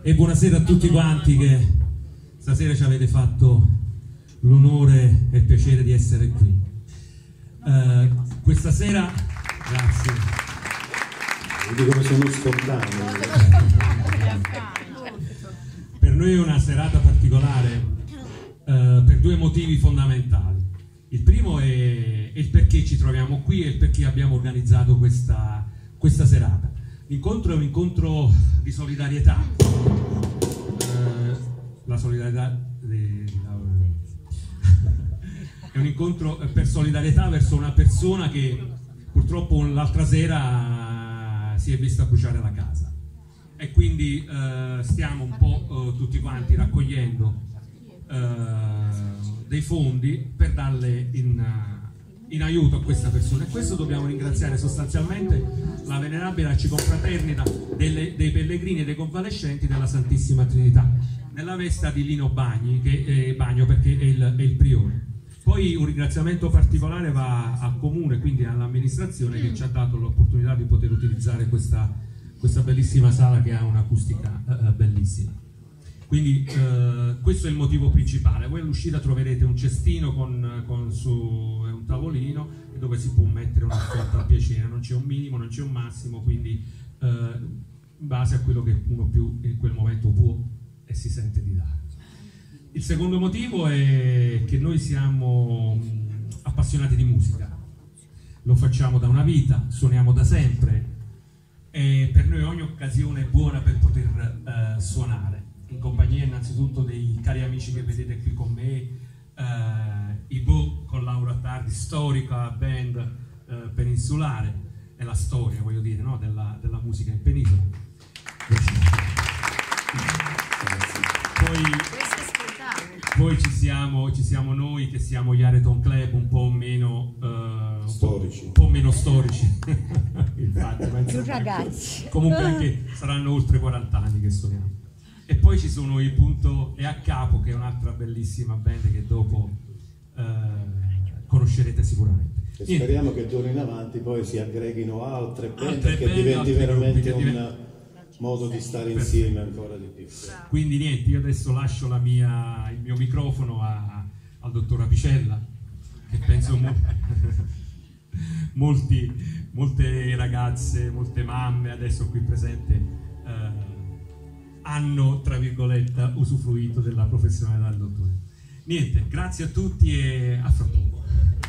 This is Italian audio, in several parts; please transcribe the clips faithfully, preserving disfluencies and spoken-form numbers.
E buonasera a tutti quanti che stasera ci avete fatto l'onore e il piacere di essere qui. Uh, questa sera, grazie. Dicono sono spontaneo. Per noi è una serata particolare uh, per due motivi fondamentali. Il primo è, è il perché ci troviamo qui e il perché abbiamo organizzato questa, questa serata. L'incontro è un incontro di solidarietà, eh, la solidarietà di, di, è un incontro per solidarietà verso una persona che purtroppo l'altra sera si è vista bruciare la casa, e quindi eh, stiamo un po' eh, tutti quanti raccogliendo eh, dei fondi per darle in... in aiuto a questa persona, e questo dobbiamo ringraziare sostanzialmente la venerabile arciconfraternita delle, dei pellegrini e dei convalescenti della Santissima Trinità, nella veste di Lino Bagni, che è Bagno perché è il, è il priore. Poi un ringraziamento particolare va al comune, quindi all'amministrazione, che ci ha dato l'opportunità di poter utilizzare questa, questa bellissima sala che ha un'acustica eh, bellissima. Quindi eh, questo è il motivo principale. Voi all'uscita troverete un cestino con, con su un tavolino dove si può mettere una offerta a piacere, non c'è un minimo, non c'è un massimo, quindi eh, in base a quello che uno più in quel momento può e si sente di dare. Il secondo motivo è che noi siamo appassionati di musica, lo facciamo da una vita, suoniamo da sempre e per noi ogni occasione è buona per poter eh, suonare, in compagnia innanzitutto dei cari amici che vedete qui con me, eh, i Bo con Laura Tardi, storica band eh, peninsulare, è la storia, voglio dire, no? della, della musica in penisola. Poi, poi ci, siamo, ci siamo noi che siamo gli Areton Club, un po' meno eh, storici, un po', un po' meno storici. Infatti, più ragazzi. Comunque anche saranno oltre quaranta anni che suoniamo. E poi ci sono i Punto e a Capo, che è un'altra bellissima band che dopo eh, conoscerete sicuramente. E speriamo che d'ora in avanti poi si aggreghino altre band, altre che band, diventi veramente gruppi, un divent... modo di stare Perfetto. insieme ancora di più. Quindi niente, io adesso lascio la mia, il mio microfono a, al dottor Apicella, che penso mo molti, molte ragazze, molte mamme adesso qui presenti eh, hanno, tra virgolette, usufruito della professionalità del dottore. Niente, grazie a tutti e a fra poco.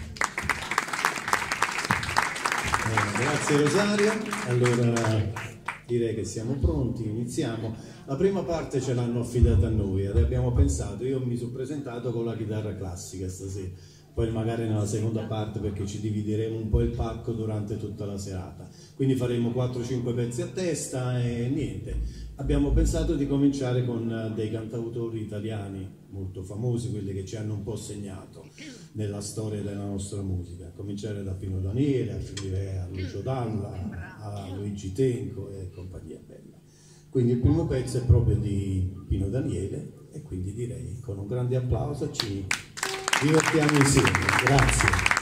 Eh, grazie Rosario. Allora direi che siamo pronti, iniziamo. La prima parte ce l'hanno affidata a noi ed abbiamo pensato, io mi sono presentato con la chitarra classica stasera, poi magari nella seconda parte, perché ci divideremo un po' il pacco durante tutta la serata, quindi faremo quattro cinque pezzi a testa e niente. Abbiamo pensato di cominciare con dei cantautori italiani molto famosi, quelli che ci hanno un po' segnato nella storia della nostra musica, a cominciare da Pino Daniele, a finire a Lucio Dalla, a Luigi Tenco e compagnia bella. Quindi il primo pezzo è proprio di Pino Daniele e quindi direi con un grande applauso ci divertiamo insieme. Grazie.